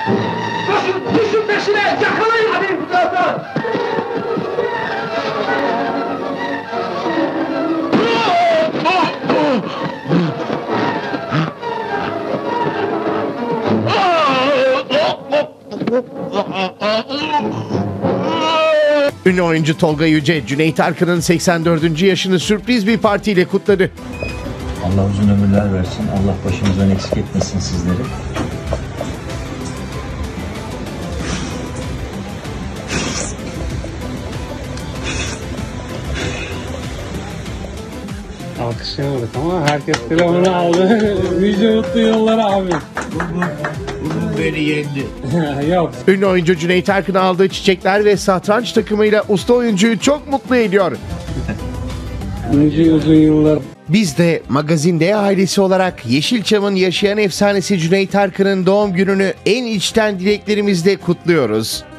Koşun, düşün peşine, yakalayın! Hadi bu taraftan! Ünlü oyuncu Tolga Yüce, Cüneyt Arkın'ın 84. yaşını sürpriz bir partiyle kutladı. Allah uzun ömürler versin. Allah başımızdan eksik etmesin sizleri. Alkışlayamadık ama herkes telefonu aldı. Nice mutlu yıllar abi. Bu beni yendi. Yok. Ünlü oyuncu Cüneyt Arkın aldığı çiçekler ve satranç takımıyla usta oyuncuyu çok mutlu ediyor. Nice uzun yıllar. Biz de Magazin D ailesi olarak Yeşilçam'ın yaşayan efsanesi Cüneyt Arkın'ın doğum gününü en içten dileklerimizle kutluyoruz.